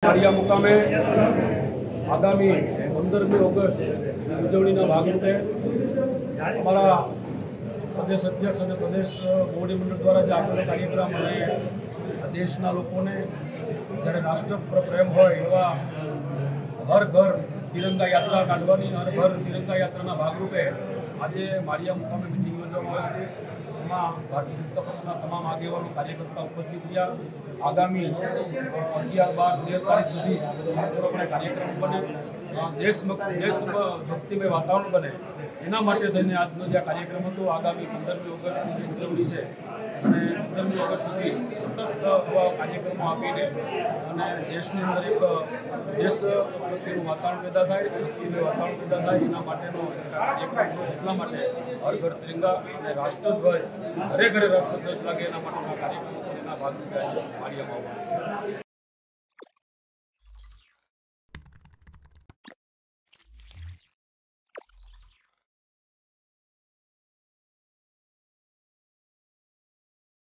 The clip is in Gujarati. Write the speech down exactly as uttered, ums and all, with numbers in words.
માળિયા મુકામે આગામી પંદરમી ઓગસ્ટ ઉજવણીના ભાગરૂપે અમારા પ્રદેશ અધ્યક્ષ અને પ્રદેશ બોડી મંડળ દ્વારા જે આપેલો કાર્યક્રમ અને દેશના લોકોને જ્યારે રાષ્ટ્ર પ્રેમ હોય એવા હર ઘર તિરંગા યાત્રા કાઢવાની હર ઘર તિરંગા યાત્રાના ભાગરૂપે આજે માળિયા મુકામે મિટિંગ યોજવામાં આવી હતી। એમાં ભારતીય જનતા પક્ષના તમામ આગેવાનો કાર્યકર્તા ઉપસ્થિત રહ્યા। આગામી અગિયાર બાર તેર તારીખ સુધી સંપૂર્ણપણે કાર્યક્રમ બને, દેશ દેશભક્તિમય વાતાવરણ બને, એના માટે થઈને આજનો જે કાર્યક્રમ હતો આગામી પંદરમી ઓગસ્ટની ઉજવણી છે અને પંદરમી ઓગસ્ટ સુધી સતત કાર્યક્રમો આપીને અને દેશની અંદર એક દેશ પ્રત્યેનું વાતાવરણ પેદા થાય, ભક્તિમય વાતાવરણ પેદા થાય એના માટેનો કાર્યક્રમ છે। એટલા માટે હર ઘર તિરંગા અને રાષ્ટ્રધ્વજ ઘરે ઘરે રાષ્ટ્રધ્વજ લાગે એના માટેના કાર્યક્રમો એના ભાગરૂપે માળિયામાં